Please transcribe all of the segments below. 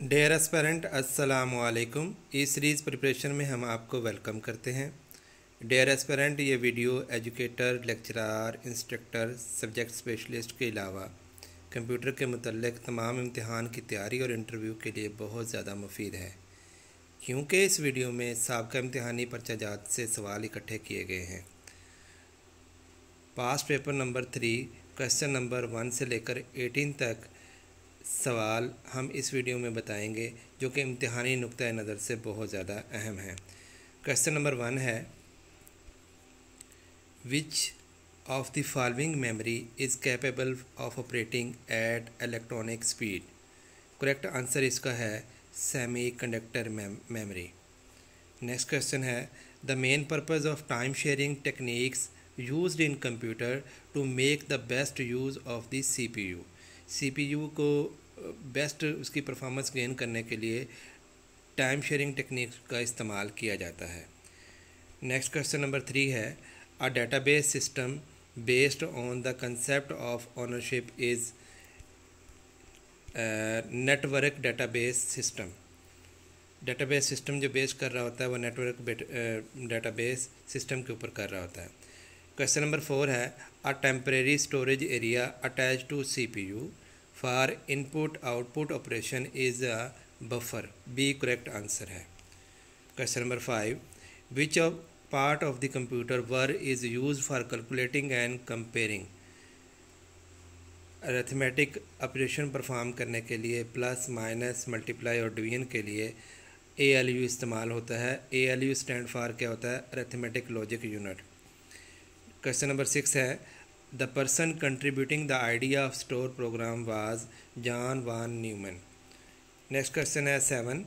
Dear aspirant अस्सलामु अलैकुम। इस सीरीज़ प्रिपरेशन में हम आपको वेलकम करते हैं। डियर एस्पिरेंट, ये video educator, lecturer, instructor, subject specialist के अलावा कंप्यूटर के मुतल्लिक़ तमाम इम्तिहान की तैयारी और इंटरव्यू के लिए बहुत ज़्यादा मुफीद है, क्योंकि इस वीडियो में साबका इम्तिहानी पर्चाजात से सवाल इकट्ठे किए गए हैं। Past paper number 3 question number 1 से लेकर 18 तक सवाल हम इस वीडियो में बताएंगे, जो कि इम्तिहानी नुक्ता नज़र से बहुत ज़्यादा अहम है। क्वेश्चन नंबर 1 है, which of the following memory is capable of operating at electronic speed. Correct answer इसका है semiconductor memory. Next question है, the main purpose of time sharing techniques used in computer to make the best use of the CPU को best उसकी performance gain करने के लिए time sharing technique का इस्तेमाल किया जाता है। नेक्स्ट क्वेश्चन नंबर 3 है, a database system based on the concept of ownership is network database system. Database system जो बेस कर रहा होता है वो नेटवर्क डेटाबेस सिस्टम के ऊपर कर रहा होता है। क्वेश्चन नंबर 4 है, a temporary storage area attach to CPU for input output operation is a buffer. B correct answer है। Question number 5, which of part of the computer were is use for calculating and comparing. Arithmetic operation perform करने के लिए plus minus multiply और division के लिए ALU इस्तेमाल होता है। ALU स्टैंड फॉर क्या होता है? Arithmetic logic unit. Question number 6 है, the person contributing the idea of store program was John von Neumann. Next question है 7,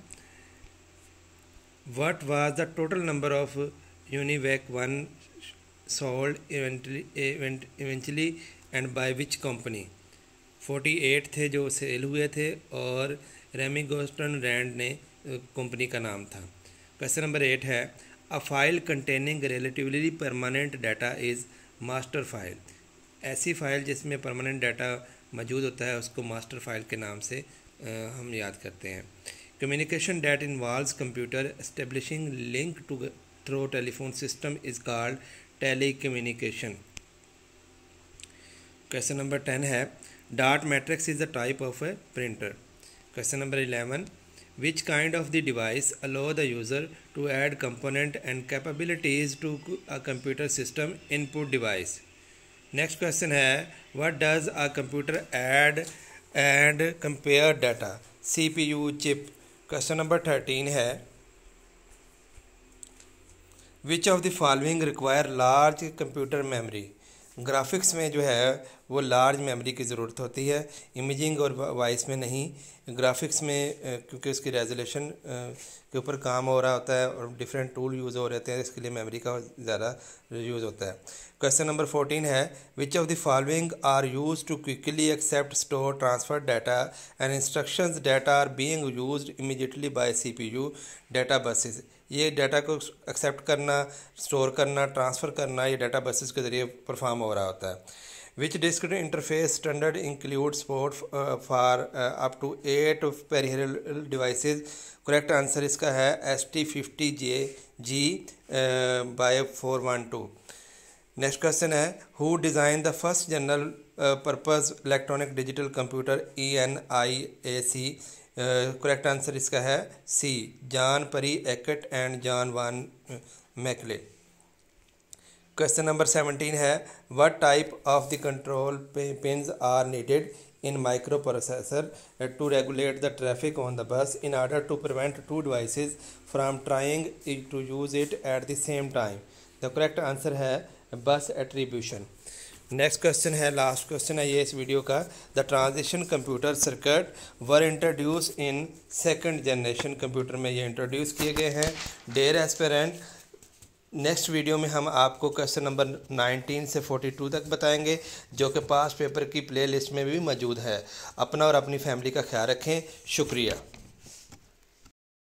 what was the total number of Univac 1 sold eventually and by which company. 48 थे जो cell हुए थे और रेमिगोस्टन Rand ने company का नाम था। क्वेश्चन नंबर 8 है, a file containing relatively permanent data is master file. ऐसी फ़ाइल जिसमें परमानेंट डाटा मौजूद होता है उसको मास्टर फाइल के नाम से हम याद करते हैं। Communication that involves computer establishing link to through telephone system is called telecommunication. Question number 10 है, dot matrix is the type of a printer. क्वेश्चन नंबर 11, which kind of the device allow the user to add component and capabilities to a computer system input device. Next question है, what does a computer add and compare data? CPU chip. Question number 13 है, which of the following require large computer memory? Graphics में जो है वो large memory की ज़रूरत होती है, इमेजिंग और वॉइस में नहीं। ग्राफिक्स में क्योंकि उसकी रेजोल्यूशन के ऊपर काम हो रहा होता है और डिफरेंट टूल यूज़ हो रहे हैं, इसके लिए मेमोरी का ज़्यादा यूज़ होता है। क्वेश्चन नंबर 14 है, which of the following are use to quickly accept store transfer data and instructions data are being used immediately by CPU data buses. ये डाटा को एक्सेप्ट करना, स्टोर करना, ट्रांसफ़र करना, ये डाटा बसेस के ज़रिए perform हो रहा होता है। Which disk interface standard include support for up to 8 peripheral devices. Correct answer इसका है ST50G by 412। नेक्स्ट क्वेश्चन है, who design the first general purpose electronic digital computer ENIAC। Correct answer इसका है C, जॉन परी Eckert and John von Mauchly. Question number 17 है, what type of the control pins are needed in micro processor to regulate the traffic on the बस इन order to prevent two devices from trying to use it at the same time. The correct answer है bus attribution. Next question है, last question है ये इस video का, the transition computer circuit were introduce in second generation computer में ये introduce किए गए हैं। डियर एस्पिरेंट, नेक्स्ट वीडियो में हम आपको क्वेश्चन नंबर 19 से 42 तक बताएंगे, जो कि पास्ट पेपर की प्लेलिस्ट में भी मौजूद है। अपना और अपनी फैमिली का ख्याल रखें। शुक्रिया।